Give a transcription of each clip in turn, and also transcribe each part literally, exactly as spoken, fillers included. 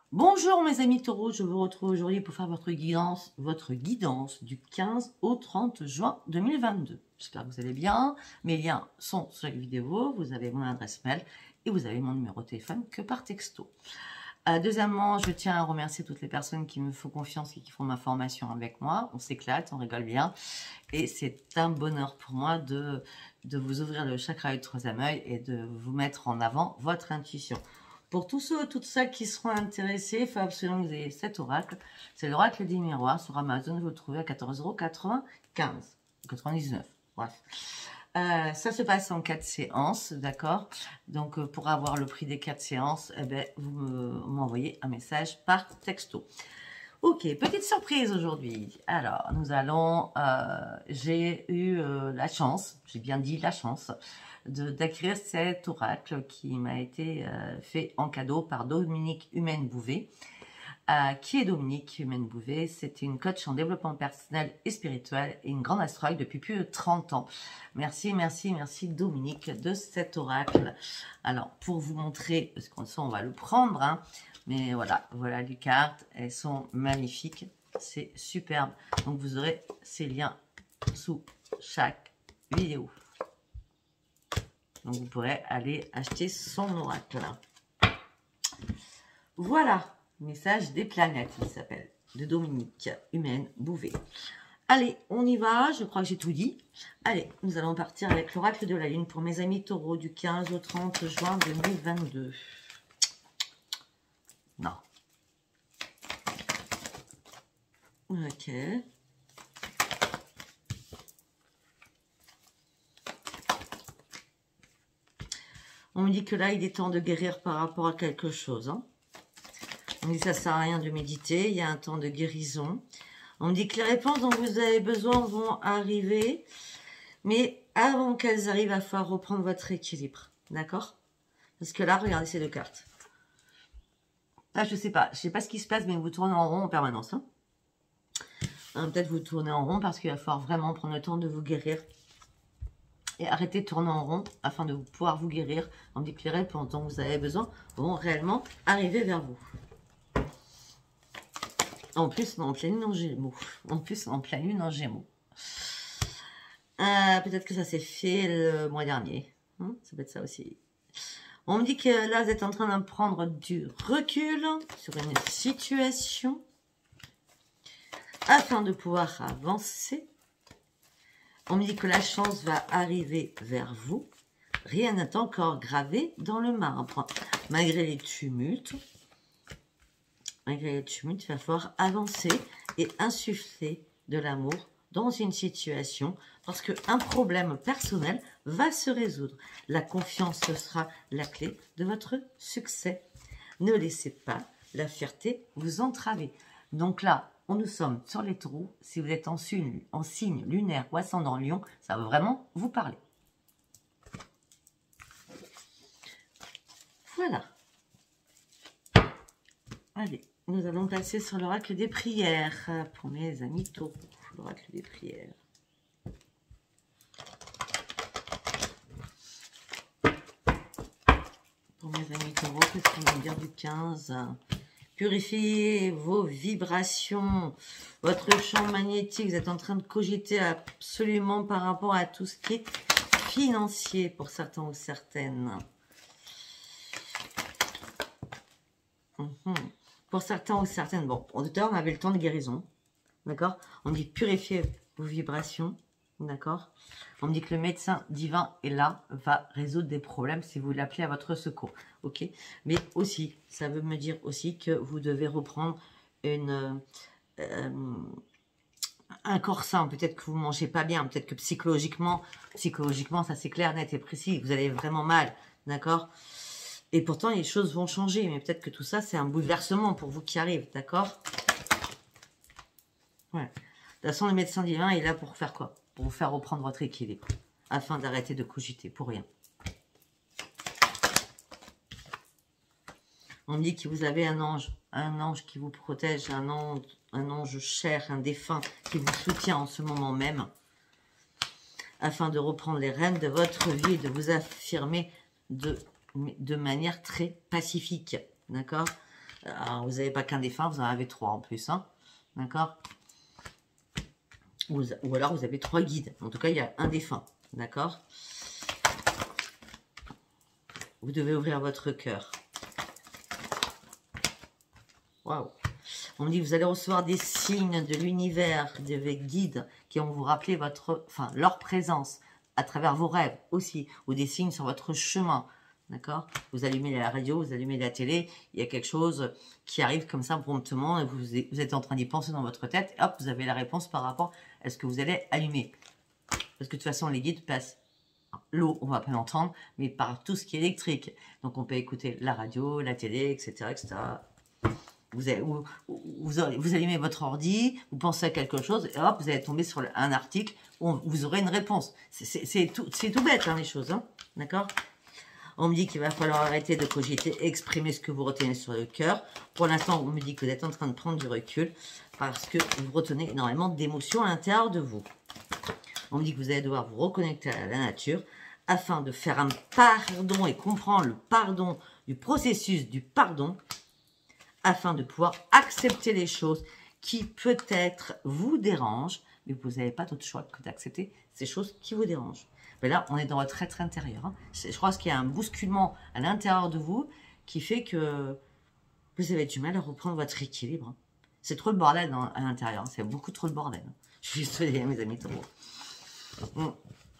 Bonjour mes amis taureaux, je vous retrouve aujourd'hui pour faire votre guidance, votre guidance du quinze au trente juin deux mille vingt-deux. J'espère que vous allez bien. Mes liens sont sur la vidéo, vous avez mon adresse mail et vous avez mon numéro de téléphone que par texto. Euh, deuxièmement, je tiens à remercier toutes les personnes qui me font confiance et qui font ma formation avec moi. On s'éclate, on rigole bien et c'est un bonheur pour moi de, de vous ouvrir le chakra du troisième œil et de vous mettre en avant votre intuition. Pour tous ceux, toutes celles qui seront intéressés, il faut absolument que vous ayez cet oracle. C'est l'oracle des miroirs. Sur Amazon, vous le trouvez à quatorze euros quatre-vingt-quinze. quatre-vingt-dix-neuf. Bref. Euh, ça se passe en quatre séances, d'accord? Donc, euh, pour avoir le prix des quatre séances, eh ben, vous m'envoyez un message par texto. Ok, petite surprise aujourd'hui. Alors, nous allons... Euh, j'ai eu euh, la chance, j'ai bien dit la chance, d'acquérir cet oracle qui m'a été euh, fait en cadeau par Dominique Humaine-Bouvet. Euh, qui est Dominique Humaine-Bouvet? C'est une coach en développement personnel et spirituel et une grande astrologue depuis plus de trente ans. Merci, merci, merci Dominique de cet oracle. Alors, pour vous montrer, parce qu'on on va le prendre, hein, mais voilà, voilà les cartes, elles sont magnifiques, c'est superbe. Donc, vous aurez ces liens sous chaque vidéo. Donc, vous pourrez aller acheter son oracle. Voilà, message des planètes, il s'appelle, de Dominique Humaine-Bouvet. Allez, on y va, je crois que j'ai tout dit. Allez, nous allons partir avec l'oracle de la Lune pour mes amis taureaux du quinze au trente juin deux mille vingt-deux. Non. Ok. On me dit que là, il est temps de guérir par rapport à quelque chose. Hein. On me dit que ça ne sert à rien de méditer. Il y a un temps de guérison. On me dit que les réponses dont vous avez besoin vont arriver. Mais avant qu'elles arrivent, il va falloir reprendre votre équilibre. D'accord? Parce que là, regardez ces deux cartes. Là, je ne sais pas. Je ne sais pas ce qui se passe, mais vous tournez en rond en permanence. Hein. Hein, peut-être vous tournez en rond parce qu'il va falloir vraiment prendre le temps de vous guérir. Et arrêtez de tourner en rond afin de pouvoir vous guérir. On me dit que les réponses dont vous avez besoin vont réellement arriver vers vous. En plus, en pleine lune en Gémeaux. En plus, en pleine lune en Gémeaux. Euh, Peut-être que ça s'est fait le mois dernier. Hein, ça peut être ça aussi. On me dit que là, vous êtes en train de prendre du recul sur une situation afin de pouvoir avancer. On me dit que la chance va arriver vers vous. Rien n'est encore gravé dans le marbre. Malgré les tumultes, malgré les tumultes, il va falloir avancer et insuffler de l'amour dans une situation parce qu'un problème personnel va se résoudre. La confiance sera la clé de votre succès. Ne laissez pas la fierté vous entraver. Donc là, on nous sommes sur les taureaux. Si vous êtes en signe, en signe lunaire ou ascendant lion, ça va vraiment vous parler. Voilà. Allez, nous allons passer sur l'oracle des prières pour mes amis taureaux. L'oracle des prières. Pour mes amis taureaux, qu'est-ce qu'on va dire du quinze? Purifiez vos vibrations, votre champ magnétique. Vous êtes en train de cogiter absolument par rapport à tout ce qui est financier pour certains ou certaines. Mmh. Pour certains ou certaines. Bon, au départ, on avait le temps de guérison. D'accord? On dit purifier vos vibrations. D'accord? On me dit que le médecin divin est là, va résoudre des problèmes si vous l'appelez à votre secours. Ok? Mais aussi, ça veut me dire aussi que vous devez reprendre une, euh, un corps sain. Peut-être que vous ne mangez pas bien, peut-être que psychologiquement, psychologiquement, ça c'est clair, net et précis. Vous allez vraiment mal. D'accord? Et pourtant, les choses vont changer. Mais peut-être que tout ça, c'est un bouleversement pour vous qui arrive. D'accord? Ouais. De toute façon, le médecin divin est là pour faire quoi? Pour vous faire reprendre votre équilibre, afin d'arrêter de cogiter pour rien. On dit que vous avez un ange, un ange qui vous protège, un ange, un ange cher, un défunt qui vous soutient en ce moment même, afin de reprendre les rênes de votre vie et de vous affirmer de, de manière très pacifique. D'accord? Alors, vous n'avez pas qu'un défunt, vous en avez trois en plus. Hein. D'accord, ou, ou alors vous avez trois guides. En tout cas, il y a un défunt. D'accord. Vous devez ouvrir votre cœur. Waouh. On me dit que vous allez recevoir des signes de l'univers, des guides qui vont vous rappeler votre, enfin, leur présence à travers vos rêves aussi, ou des signes sur votre chemin. D'accord? Vous allumez la radio, vous allumez la télé, il y a quelque chose qui arrive comme ça promptement, et vous, vous êtes en train d'y penser dans votre tête, et hop, vous avez la réponse par rapport à ce que vous allez allumer. Parce que de toute façon, les guides passent. L'eau, on ne va pas l'entendre, mais par tout ce qui est électrique. Donc, on peut écouter la radio, la télé, et cetera et cetera. Vous, avez, vous, vous, vous allumez votre ordi, vous pensez à quelque chose, et hop, vous allez tomber sur un article où vous aurez une réponse. C'est tout, tout bête, hein, les choses. Hein, d'accord? On me dit qu'il va falloir arrêter de cogiter, exprimer ce que vous retenez sur le cœur. Pour l'instant, on me dit que vous êtes en train de prendre du recul parce que vous retenez énormément d'émotions à l'intérieur de vous. On me dit que vous allez devoir vous reconnecter à la nature afin de faire un pardon et comprendre le pardon du processus du pardon afin de pouvoir accepter les choses qui peut-être vous dérangent, mais vous n'avez pas d'autre choix que d'accepter ces choses qui vous dérangent. Mais là, on est dans votre être intérieur. Hein. Je crois qu'il y a un bousculement à l'intérieur de vous qui fait que vous avez du mal à reprendre votre équilibre. Hein. C'est trop le bordel dans, à l'intérieur. Hein. C'est beaucoup trop le bordel. Hein. Je suis désolée, mes amis taureaux. Bon.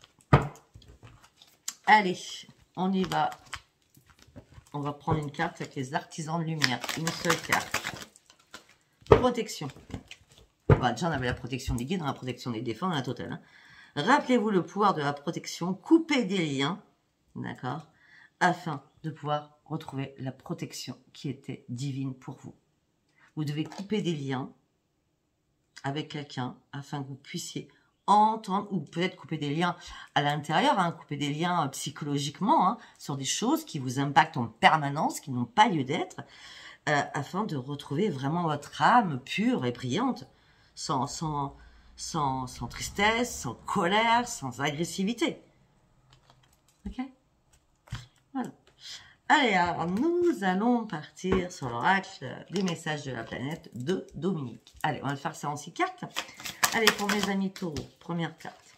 Allez, on y va. On va prendre une carte avec les artisans de lumière. Une seule carte. Protection. Bah, déjà, on avait la protection des guides, la protection des défunts, la totale. Hein. Rappelez-vous le pouvoir de la protection. Coupez des liens, d'accord, afin de pouvoir retrouver la protection qui était divine pour vous. Vous devez couper des liens avec quelqu'un afin que vous puissiez entendre, ou peut-être couper des liens à l'intérieur, hein, couper des liens psychologiquement, hein, sur des choses qui vous impactent en permanence, qui n'ont pas lieu d'être, euh, afin de retrouver vraiment votre âme pure et brillante, sans, sans, sans, sans tristesse, sans colère, sans agressivité. Ok? Voilà. Allez, alors nous allons partir sur l'oracle des messages de la planète de Dominique. Allez, on va le faire ça en six cartes. Allez, pour mes amis taureaux, première carte.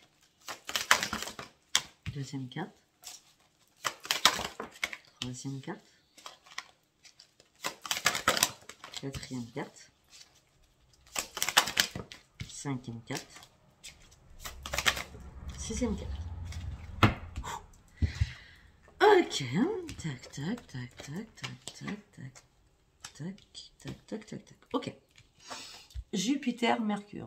Deuxième carte. Troisième carte. Quatrième carte. Cinquième carte. Sixième carte. Ok. Tac, tac, tac, tac, tac, tac, tac, tac, tac, tac, tac, tac. Ok. Jupiter, Mercure.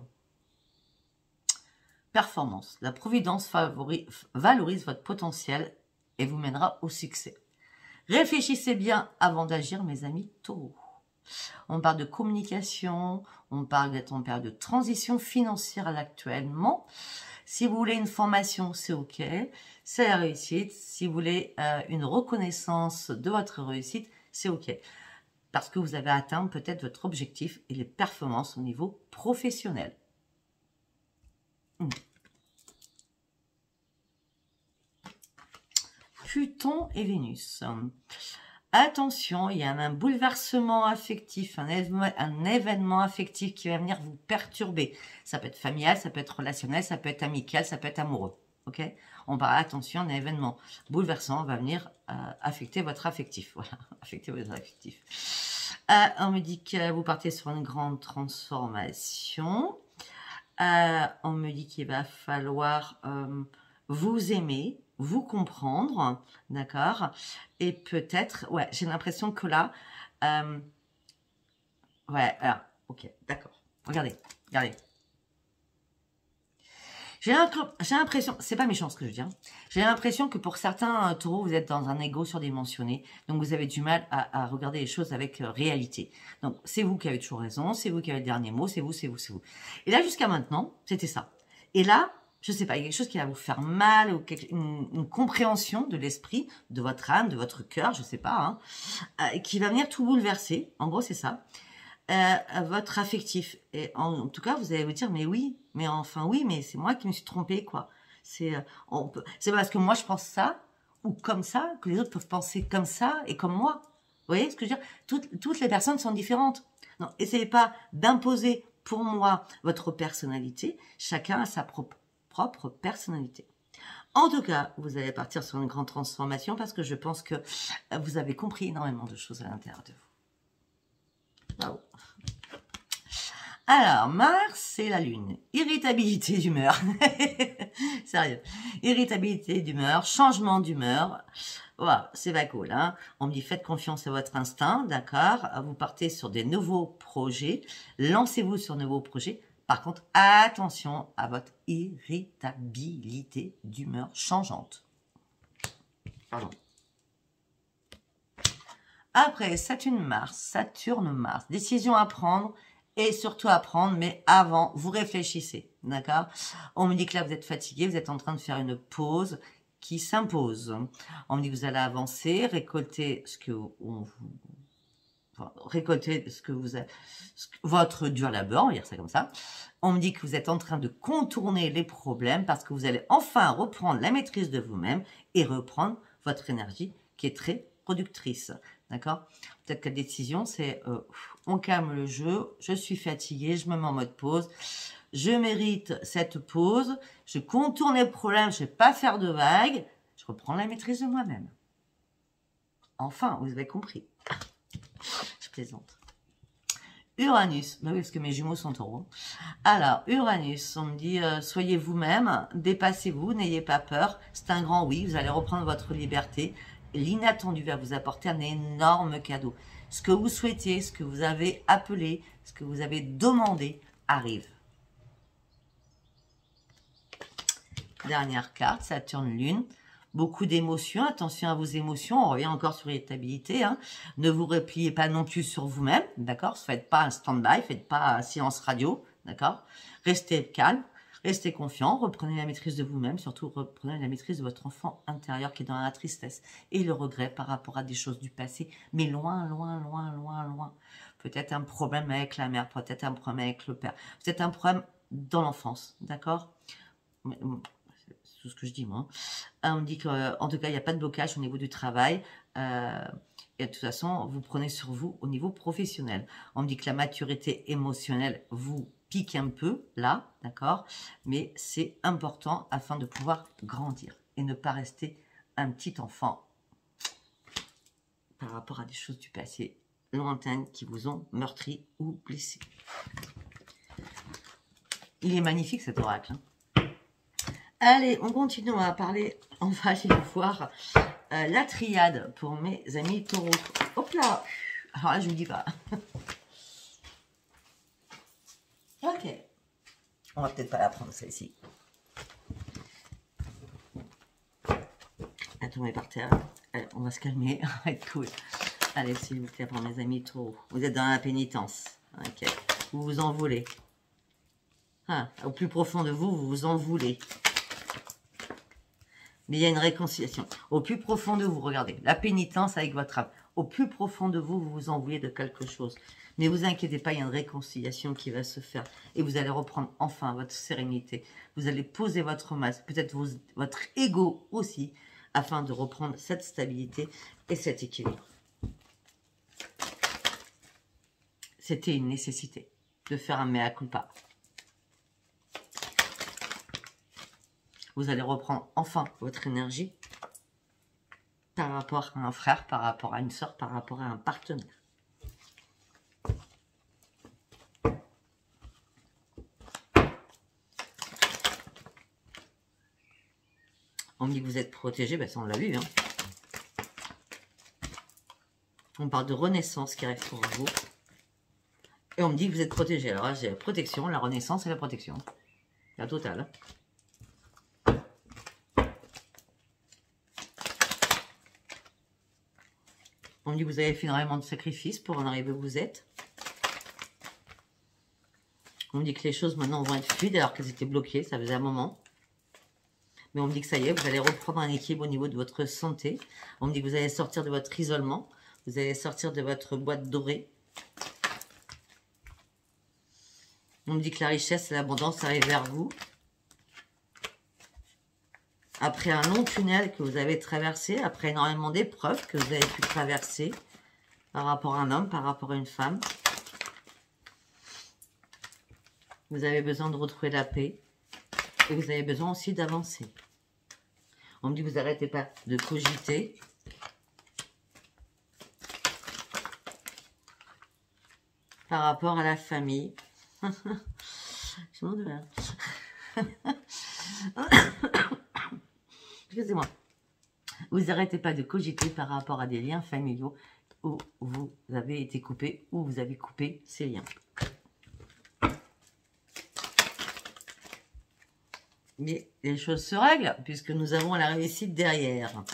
Performance. La providence favorise, valorise votre potentiel et vous mènera au succès. Réfléchissez bien avant d'agir, mes amis taureaux. On parle de communication, on parle d'être en période de transition financière actuellement. Si vous voulez une formation, c'est ok, c'est la réussite. Si vous voulez euh, une reconnaissance de votre réussite, c'est ok. Parce que vous avez atteint peut-être votre objectif et les performances au niveau professionnel. Hmm. Pluton et Vénus. Attention, il y a un bouleversement affectif, un événement, un événement affectif qui va venir vous perturber. Ça peut être familial, ça peut être relationnel, ça peut être amical, ça peut être amoureux. Ok? On parle, attention, un événement bouleversant va venir euh, affecter votre affectif. Voilà, affecter votre affectif. Euh, on me dit que vous partez sur une grande transformation. Euh, on me dit qu'il va falloir euh, vous aimer, vous comprendre, d'accord? Et peut-être, ouais, j'ai l'impression que là, euh, ouais, alors, ok, d'accord. Regardez, regardez. J'ai l'impression, c'est pas méchant ce que je veux dire, j'ai l'impression que pour certains euh, taureaux, vous êtes dans un ego surdimensionné, donc vous avez du mal à, à regarder les choses avec euh, réalité. Donc c'est vous qui avez toujours raison, c'est vous qui avez le dernier mot, c'est vous, c'est vous, c'est vous. Et là, jusqu'à maintenant, c'était ça. Et là, je sais pas, il y a quelque chose qui va vous faire mal, ou quelque, une, une compréhension de l'esprit, de votre âme, de votre cœur, je sais pas, hein, euh, qui va venir tout bouleverser. En gros, c'est ça. Euh, votre affectif. Et en, en tout cas, vous allez vous dire, mais oui, mais enfin oui, mais c'est moi qui me suis trompée, quoi. C'est euh, c'est parce que moi je pense ça, ou comme ça, que les autres peuvent penser comme ça et comme moi. voyez ce que je veux dire? Toutes, toutes les personnes sont différentes. Non, essayez pas d'imposer pour moi votre personnalité. Chacun a sa propre, propre personnalité. En tout cas, vous allez partir sur une grande transformation parce que je pense que vous avez compris énormément de choses à l'intérieur de vous. Bravo. Alors, Mars, c'est la Lune. Irritabilité d'humeur. Sérieux. Irritabilité d'humeur, changement d'humeur. Voilà, c'est pas cool. Hein. On me dit, faites confiance à votre instinct, d'accord. Vous partez sur des nouveaux projets. Lancez-vous sur de nouveaux projets. Par contre, attention à votre irritabilité d'humeur changeante. Pardon. Après, Saturne-Mars, Saturne-Mars. Décision à prendre. Et surtout à prendre, mais avant, vous réfléchissez, d'accord? On me dit que là, vous êtes fatigué, vous êtes en train de faire une pause qui s'impose. On me dit que vous allez avancer, récolter ce que on vous, enfin, récolter ce que vous avez, ce que, votre dur labeur, on va dire ça comme ça. On me dit que vous êtes en train de contourner les problèmes parce que vous allez enfin reprendre la maîtrise de vous-même et reprendre votre énergie qui est très productrice. D'accord? Peut-être que la décision, c'est euh, on calme le jeu, je suis fatiguée, je me mets en mode pause, je mérite cette pause, je contourne les problèmes, je ne vais pas faire de vagues, je reprends la maîtrise de moi-même. Enfin, vous avez compris. Je plaisante. Uranus, bah oui, parce que mes jumeaux sont taureaux. Alors, Uranus, on me dit, euh, soyez vous-même, dépassez-vous, n'ayez pas peur. C'est un grand oui, vous allez reprendre votre liberté. L'inattendu va vous apporter un énorme cadeau. Ce que vous souhaitez, ce que vous avez appelé, ce que vous avez demandé arrive. Dernière carte, Saturne-Lune. Beaucoup d'émotions, attention à vos émotions, on revient encore sur l'irritabilité. Hein. Ne vous repliez pas non plus sur vous-même, d'accord? Faites pas un stand-by, faites pas un silence radio, d'accord? Restez calme. Restez confiant, reprenez la maîtrise de vous-même, surtout reprenez la maîtrise de votre enfant intérieur qui est dans la tristesse et le regret par rapport à des choses du passé, mais loin, loin, loin, loin, loin. Peut-être un problème avec la mère, peut-être un problème avec le père, peut-être un problème dans l'enfance, d'accord? C'est tout ce que je dis, moi. On me dit qu'en tout cas, il n'y a pas de blocage au niveau du travail. Euh, et de toute façon, vous prenez sur vous au niveau professionnel. On me dit que la maturité émotionnelle vous pique un peu, là, d'accord? Mais c'est important afin de pouvoir grandir et ne pas rester un petit enfant par rapport à des choses du passé lointaines qui vous ont meurtri ou blessé. Il est magnifique cet oracle. Hein. Allez, on continue à parler. On va aller voir euh, la triade pour mes amis taureaux. Hop là! Alors là, je ne vous dis pas. Ok. On va peut-être pas la prendre, celle-ci. Elle tombe par terre. Allez, on va se calmer. Ça va être cool. Allez, s'il vous plaît, pour mes amis taureaux. Vous êtes dans la pénitence. Ok. Vous vous en voulez. Ah, au plus profond de vous, vous vous en voulez. Mais il y a une réconciliation. Au plus profond de vous, regardez, la pénitence avec votre âme. Au plus profond de vous, vous vous en voulez de quelque chose. Mais vous inquiétez pas, il y a une réconciliation qui va se faire. Et vous allez reprendre enfin votre sérénité. Vous allez poser votre masque, peut-être votre ego aussi, afin de reprendre cette stabilité et cet équilibre. C'était une nécessité de faire un mea culpa. Vous allez reprendre enfin votre énergie par rapport à un frère, par rapport à une soeur, par rapport à un partenaire. On me dit que vous êtes protégé, ben ça on l'a vu. Hein. On parle de renaissance qui arrive pour vous. Et on me dit que vous êtes protégé. Alors là, j'ai la protection, la renaissance et la protection. La totale. On me dit que vous avez fait énormément de sacrifices pour en arriver où vous êtes. On me dit que les choses maintenant vont être fluides alors qu'elles étaient bloquées, ça faisait un moment. Mais on me dit que ça y est, vous allez reprendre un équilibre au niveau de votre santé. On me dit que vous allez sortir de votre isolement. Vous allez sortir de votre boîte dorée. On me dit que la richesse et l'abondance arrivent vers vous. Après un long tunnel que vous avez traversé, après énormément d'épreuves que vous avez pu traverser, par rapport à un homme, par rapport à une femme. Vous avez besoin de retrouver la paix. Et vous avez besoin aussi d'avancer. On me dit que vous n'arrêtez pas de cogiter. Par rapport à la famille. Je m'en douleur. Excusez-moi. Vous n'arrêtez pas de cogiter par rapport à des liens familiaux où vous avez été coupé, où vous avez coupé ces liens. Mais les choses se règlent puisque nous avons la réussite derrière.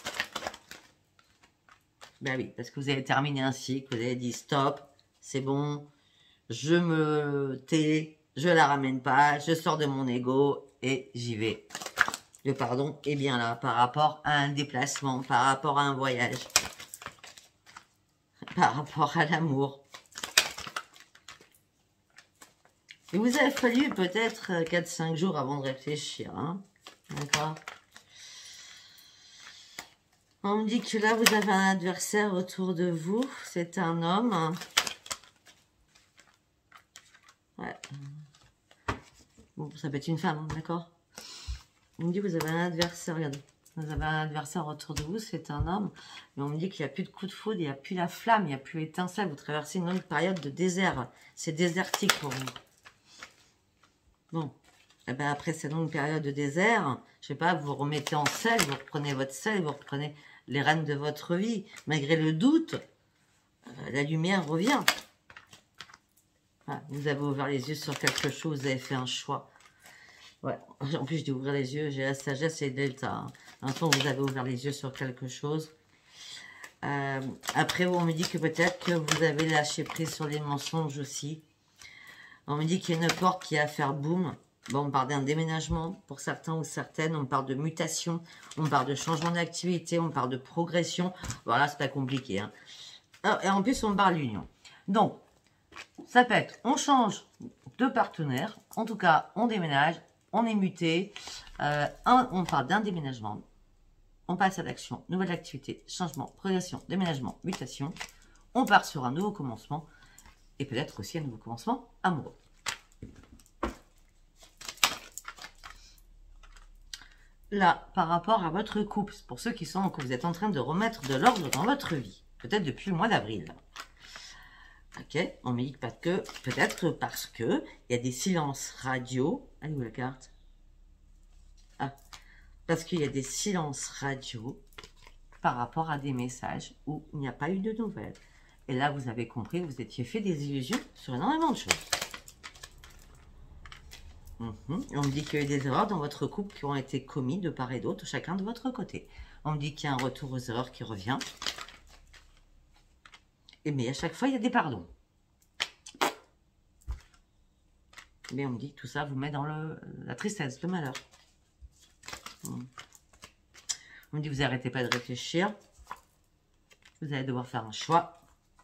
Ben oui, parce que vous avez terminé un cycle, vous avez dit stop, c'est bon, je me tais, je la ramène pas, je sors de mon ego et j'y vais. Le pardon est bien là par rapport à un déplacement, par rapport à un voyage, par rapport à l'amour. Il vous a fallu peut-être quatre cinq jours avant de réfléchir. Hein, d'accord? On me dit que là, vous avez un adversaire autour de vous. C'est un homme. Ouais. Bon, ça peut être une femme, d'accord? On me dit que vous avez un adversaire, regardez. Vous avez un adversaire autour de vous, c'est un homme. Mais on me dit qu'il n'y a plus de coup de foudre, il n'y a plus la flamme, il n'y a plus l'étincelle. Vous traversez une longue période de désert. C'est désertique pour vous. Bon, et ben après cette longue période de désert, je sais pas, vous vous remettez en selle, vous reprenez votre selle, vous reprenez les rênes de votre vie. Malgré le doute, euh, la lumière revient. Voilà, vous avez ouvert les yeux sur quelque chose, vous avez fait un choix. Ouais, en plus je dis ouvrir les yeux, j'ai la sagesse et le delta. Hein. Un temps vous avez ouvert les yeux sur quelque chose. Euh, après on me dit que peut-être que vous avez lâché prise sur les mensonges aussi. On me dit qu'il y a une porte qui va faire boum. Bon, on parle d'un déménagement pour certains ou certaines. On parle de mutation. On parle de changement d'activité. On parle de progression. Voilà, c'est pas compliqué. Hein. Et en plus, on parle d'union. Donc, ça peut être, on change de partenaire. En tout cas, on déménage. On est muté. Euh, un, on parle d'un déménagement. On passe à l'action. Nouvelle activité. Changement, progression, déménagement, mutation. On part sur un nouveau commencement. Et peut-être aussi un nouveau commencement amoureux. Là, par rapport à votre couple, pour ceux qui sont, que vous êtes en train de remettre de l'ordre dans votre vie, peut-être depuis le mois d'avril. Ok, on me dit pas que, peut-être parce que il y a des silences radio. Elle est où la carte? Ah, parce qu'il y a des silences radio par rapport à des messages où il n'y a pas eu de nouvelles. Et là, vous avez compris, vous étiez fait des illusions sur énormément de choses. Mmh. On me dit qu'il y a eu des erreurs dans votre couple qui ont été commises de part et d'autre, chacun de votre côté. On me dit qu'il y a un retour aux erreurs qui revient. Et mais à chaque fois, il y a des pardons. Mais on me dit que tout ça vous met dans le, la tristesse, le malheur. Mmh. On me dit que vous n'arrêtez pas de réfléchir. Vous allez devoir faire un choix.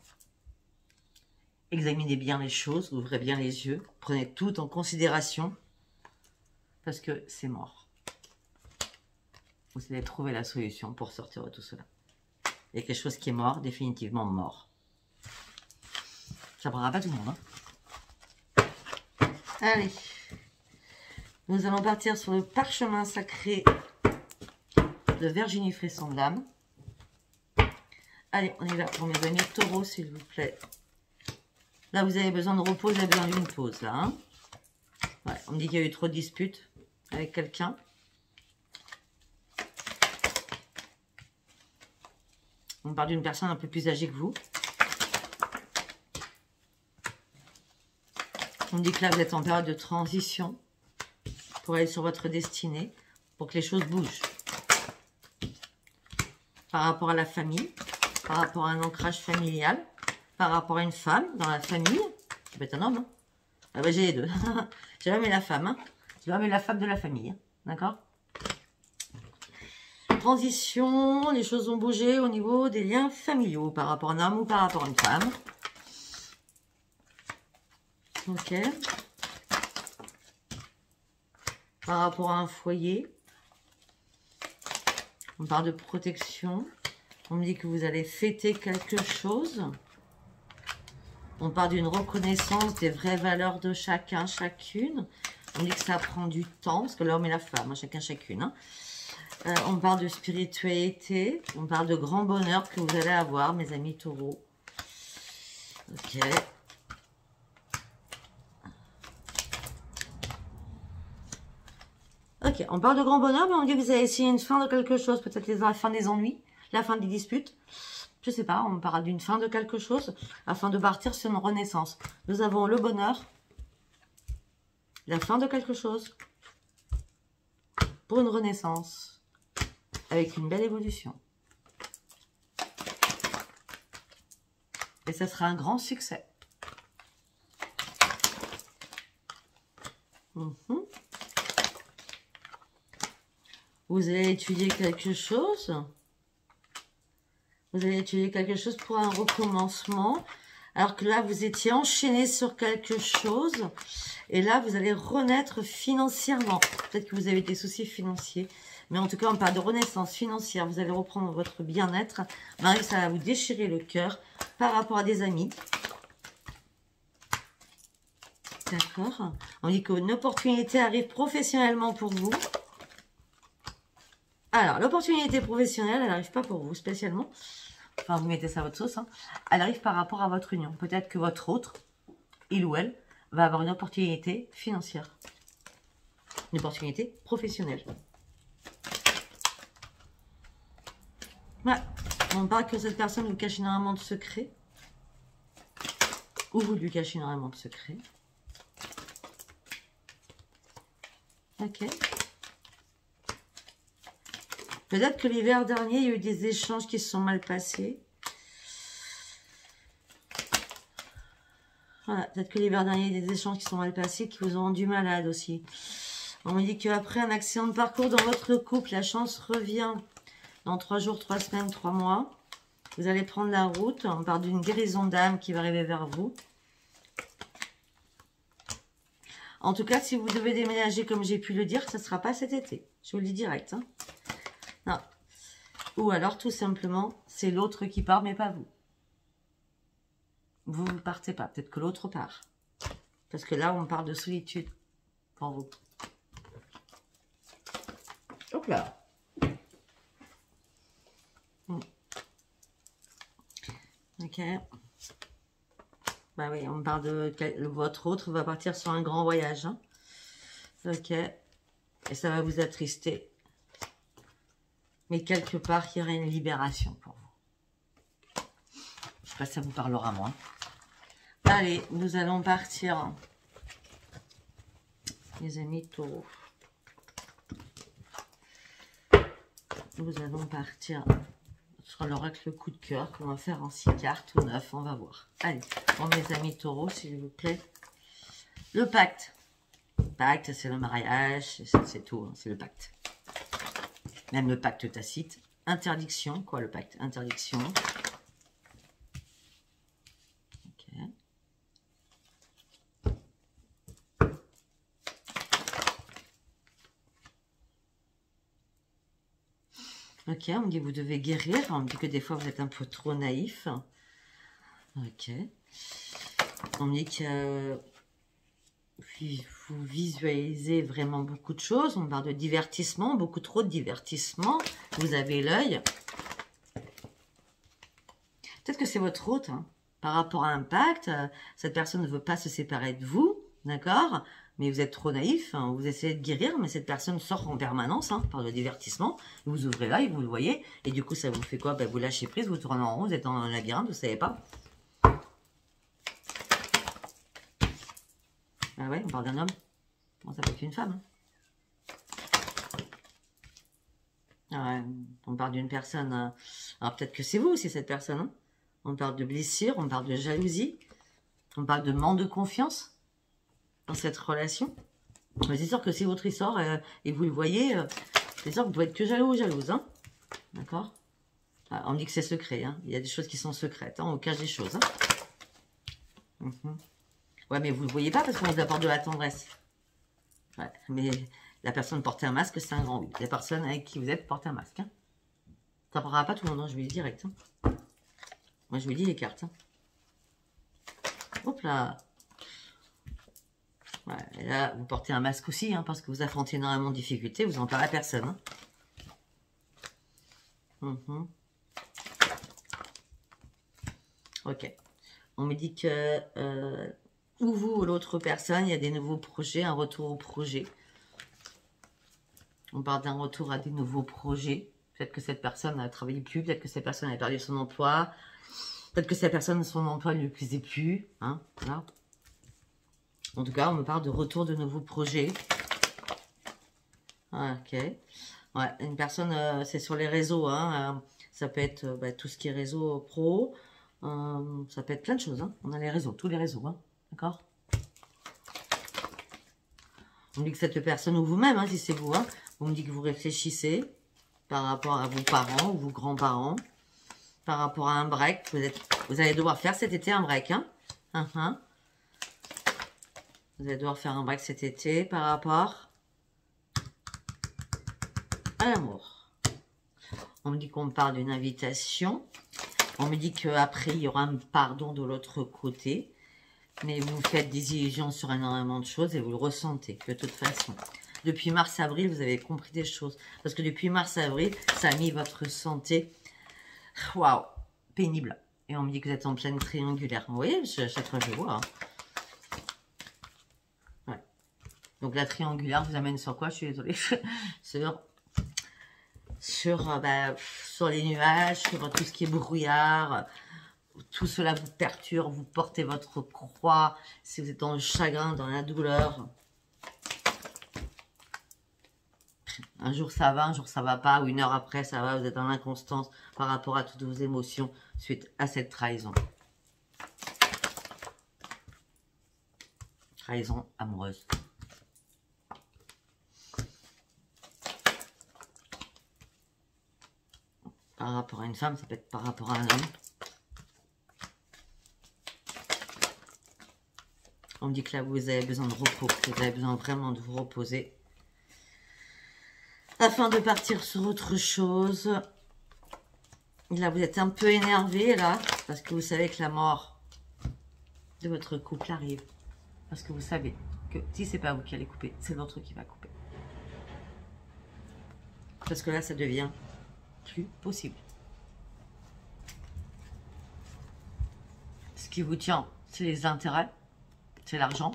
Examinez bien les choses, ouvrez bien les yeux, prenez tout en considération, parce que c'est mort. Vous allez trouver la solution pour sortir de tout cela. Il y a quelque chose qui est mort, définitivement mort. Ça ne prendra pas tout le monde. Hein. Allez, nous allons partir sur le parchemin sacré de Virginie Frisson de l'âme. Allez, on y va pour mes amis taureaux, s'il vous plaît. Là, vous avez besoin de repos, vous avez besoin d'une pause, là. Hein, ouais, on me dit qu'il y a eu trop de disputes avec quelqu'un. On parle d'une personne un peu plus âgée que vous. On me dit que là, vous êtes en période de transition pour aller sur votre destinée, pour que les choses bougent. Par rapport à la famille, par rapport à un ancrage familial, par rapport à une femme dans la famille. Ça peut être un homme. Hein. Ah bah j'ai les deux. J'ai jamais la femme. Hein. J'ai jamais la femme de la famille. Hein. D'accord? Transition, les choses ont bougé au niveau des liens familiaux par rapport à un homme ou par rapport à une femme. Ok. Par rapport à un foyer. On parle de protection. On me dit que vous allez fêter quelque chose. On parle d'une reconnaissance des vraies valeurs de chacun, chacune. On dit que ça prend du temps, parce que l'homme et la femme, hein, chacun, chacune. Hein. Euh, on parle de spiritualité. On parle de grand bonheur que vous allez avoir, mes amis taureaux. Ok. Ok, on parle de grand bonheur, mais on dit que vous allez essayer une fin de quelque chose. Peut-être la fin des ennuis, la fin des disputes. Je sais pas, on parle d'une fin de quelque chose afin de partir sur une renaissance. Nous avons le bonheur, la fin de quelque chose pour une renaissance avec une belle évolution. Et ça sera un grand succès. Mm-hmm. Vous allez étudier quelque chose. Vous allez étudier quelque chose pour un recommencement. Alors que là, vous étiez enchaîné sur quelque chose. Et là, vous allez renaître financièrement. Peut-être que vous avez des soucis financiers. Mais en tout cas, on parle de renaissance financière. Vous allez reprendre votre bien-être. Marie, ça va vous déchirer le cœur par rapport à des amis. D'accord. On dit qu'une opportunité arrive professionnellement pour vous. Alors, l'opportunité professionnelle, elle n'arrive pas pour vous spécialement. Enfin, vous mettez ça à votre sauce. Hein. Elle arrive par rapport à votre union. Peut-être que votre autre, il ou elle, va avoir une opportunité financière. Une opportunité professionnelle. Ouais. On parle que cette personne vous cache énormément de secrets. Ou vous lui cachez énormément de secrets. Ok. Peut-être que l'hiver dernier, il y a eu des échanges qui se sont mal passés. Voilà, peut-être que l'hiver dernier, il y a des échanges qui sont mal passés, qui vous ont rendu malade aussi. On me dit qu'après un accident de parcours dans votre couple, la chance revient dans trois jours, trois semaines, trois mois. Vous allez prendre la route. On parle d'une guérison d'âme qui va arriver vers vous. En tout cas, si vous devez déménager, comme j'ai pu le dire, ça ne sera pas cet été. Je vous le dis direct. Hein. Non. Ou alors, tout simplement, c'est l'autre qui part, mais pas vous. Vous ne partez pas. Peut-être que l'autre part. Parce que là, on parle de solitude pour vous. Hop là. Hmm. Ok. Bah oui, on parle de... Votre autre va partir sur un grand voyage. Hein. Ok. Et ça va vous attrister. Mais quelque part, il y aura une libération pour vous. Je sais pas si ça vous parlera moins. Allez, nous allons partir. Les amis taureaux. Nous allons partir sur l'oracle le coup de cœur qu'on va faire en six cartes ou neuf, on va voir. Allez, bon, mes amis taureaux, s'il vous plaît. Le pacte. Le pacte, c'est le mariage, c'est tout, hein, c'est le pacte. Même le pacte tacite. Interdiction, quoi le pacte? Interdiction. Ok. Ok, on me dit que vous devez guérir. On me dit que des fois vous êtes un peu trop naïf. Ok. On me dit que vous visualisez vraiment beaucoup de choses. On parle de divertissement, beaucoup trop de divertissement. Vous avez l'œil. Peut-être que c'est votre hôte. Hein. Par rapport à un pacte, cette personne ne veut pas se séparer de vous. D'accord? Mais vous êtes trop naïf, hein, vous essayez de guérir, mais cette personne sort en permanence hein, par le divertissement. Vous ouvrez l'œil, vous le voyez, et du coup, ça vous fait quoi? Ben, vous lâchez prise, vous tournez en rond, vous êtes dans un labyrinthe, vous ne savez pas. Ah ouais, on parle d'un homme. Bon, ça peut être une femme. Hein. Ah ouais, on parle d'une personne. Euh... Alors peut-être que c'est vous aussi, cette personne. Hein. On parle de blessure, on parle de jalousie, on parle de manque de confiance. Dans cette relation. C'est sûr que c'est votre histoire euh, et vous le voyez, euh, c'est sûr que vous pouvez être que jaloux ou jalouse. Hein. D'accord? ah, On me dit que c'est secret. Hein. Il y a des choses qui sont secrètes. Hein. On cache des choses. Hein. Mm-hmm. Ouais, mais vous ne le voyez pas parce qu'on vous apporte de la tendresse. Ouais, mais la personne porter un masque, c'est un grand oui. La personne avec qui vous êtes porte un masque. Hein. Ça parlera pas tout le monde, hein, je vous le dis direct. Hein. Moi, je vous dis les cartes. Hein. Hop là. Ouais, et là, vous portez un masque aussi, hein, parce que vous affrontez énormément de difficultés, vous n'en parlez à personne. Hein. Mm-hmm. Ok. On me dit que euh, ou vous ou l'autre personne, il y a des nouveaux projets, un retour au projet. On parle d'un retour à des nouveaux projets. Peut-être que cette personne n'a travaillé plus, peut-être que cette personne a perdu son emploi, peut-être que cette personne, son emploi ne lui plaisait plus. Hein, voilà. En tout cas, on me parle de retour de nouveaux projets. Ok. Ouais, une personne, euh, c'est sur les réseaux. Hein, euh, ça peut être euh, bah, tout ce qui est réseau pro. Euh, ça peut être plein de choses. Hein. On a les réseaux, tous les réseaux. Hein, d'accord? On me dit que cette personne, ou vous-même, hein, si c'est vous, hein, vous me dites que vous réfléchissez par rapport à vos parents ou vos grands-parents, par rapport à un break. Vous, êtes, vous allez devoir faire cet été un break. Hein. Uh -huh. Vous allez devoir faire un break cet été par rapport à l'amour. On me dit qu'on me parle d'une invitation. On me dit qu'après, il y aura un pardon de l'autre côté. Mais vous faites des illusions sur énormément de choses et vous le ressentez de toute façon. Depuis mars-avril, vous avez compris des choses. Parce que depuis mars-avril, ça a mis votre santé, waouh, pénible. Et on me dit que vous êtes en pleine triangulaire. Vous voyez, à chaque fois je vois. Hein. Ouais. Donc la triangulaire vous amène sur quoi? Je suis désolée. sur sur, bah, sur les nuages, sur tout ce qui est brouillard. Tout cela vous perturbe, vous portez votre croix. Si vous êtes dans le chagrin, dans la douleur. Un jour ça va, un jour ça va pas, ou une heure après ça va, vous êtes dans l'inconstance par rapport à toutes vos émotions suite à cette trahison. Trahison amoureuse. Par rapport à une femme, ça peut être par rapport à un homme. On me dit que là, vous avez besoin de repos, que vous avez besoin vraiment de vous reposer. Afin de partir sur autre chose. Là, vous êtes un peu énervé, là, parce que vous savez que la mort de votre couple arrive. Parce que vous savez que si c'est pas vous qui allez couper, c'est l'autre qui va couper. Parce que là, ça devient plus possible. Ce qui vous tient, c'est les intérêts, c'est l'argent.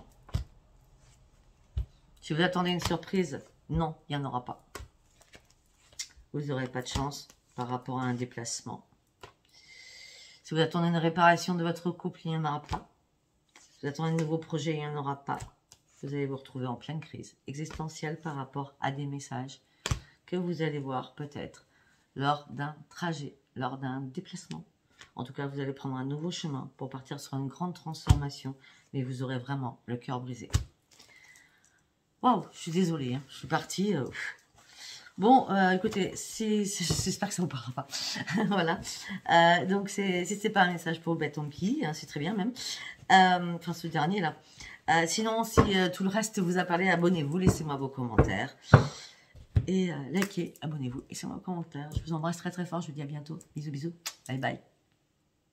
Si vous attendez une surprise, non, il n'y en aura pas. Vous n'aurez pas de chance par rapport à un déplacement. Si vous attendez une réparation de votre couple, il n'y en aura pas. Si vous attendez un nouveau projet, il n'y en aura pas. Vous allez vous retrouver en pleine crise existentielle par rapport à des messages que vous allez voir peut-être lors d'un trajet, lors d'un déplacement. En tout cas, vous allez prendre un nouveau chemin pour partir sur une grande transformation, mais vous aurez vraiment le cœur brisé. Waouh, je suis désolée, hein, je suis partie. Euh, bon, euh, écoutez, j'espère que ça vous parlera pas. Voilà. Euh, donc, si c'est pas un message pour vous, ben, tant pis, hein, c'est très bien même. Euh, enfin, ce dernier là. Euh, sinon, si euh, tout le reste vous a parlé, abonnez-vous, laissez-moi vos commentaires. Et euh, likez, abonnez-vous, laissez-moi vos commentaires. Je vous embrasse très très fort, je vous dis à bientôt. Bisous, bisous. Bye bye.